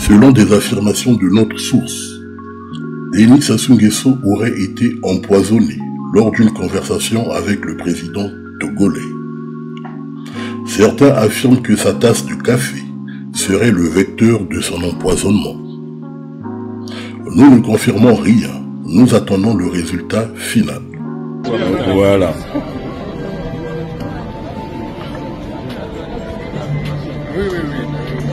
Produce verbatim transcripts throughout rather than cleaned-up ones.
Selon des affirmations de notre source, Denis Sassou Nguesso aurait été empoisonné lors d'une conversation avec le président togolais. Certains affirment que sa tasse de café serait le vecteur de son empoisonnement. Nous ne confirmons rien, nous attendons le résultat final. Voilà. Oui, oui, oui.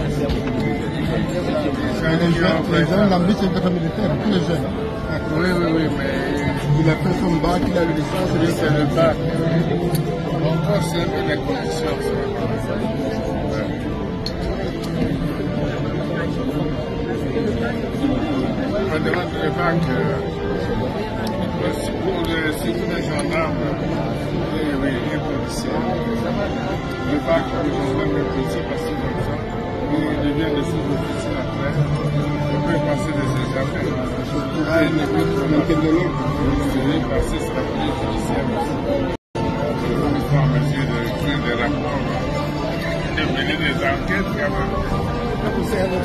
Les jeunes, l'ambition d'être militaire, tous les jeunes. Oui, oui, oui, mais il a fait son bac, il a eu licence, et c'est le bac. Encore, c'est un peu les conditions. On demande le bac pour les gendarmes, oui, oui, les policiers. Le bac, ils vont même les policiers passer comme ça. Il devient le sous-officier après. On peut passer de ses affaires. Ah, il ne peut pas manquer de l'eau. Il est passé sur la police judiciaire. Il faut en mesure de créer des rapports, de mener des enquêtes quand même. C'est un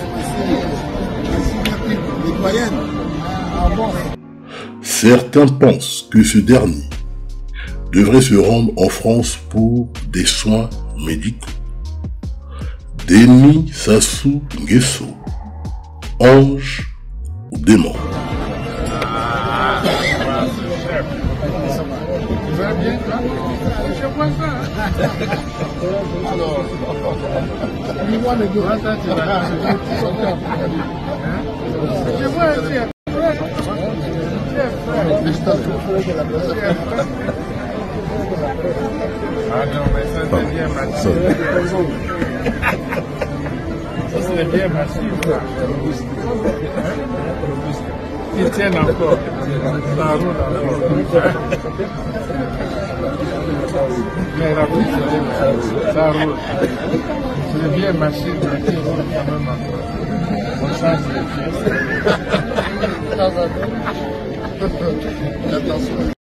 officier. Certains pensent que ce dernier devrait se rendre en France pour des soins médicaux. Denis Sassou Nguesso, ange ou démon? Vous allez bien? Je vois ça. Alors, je vois les deux. Je vois aussi. Ah non, mais ça c'est bien massif. Ça c'est bien massif. Ils tiennent encore. Ça roule encore. Mais la bouche, ça roule. C'est bien massif, mais qui roule quand même encore. On change les pièces. Attention.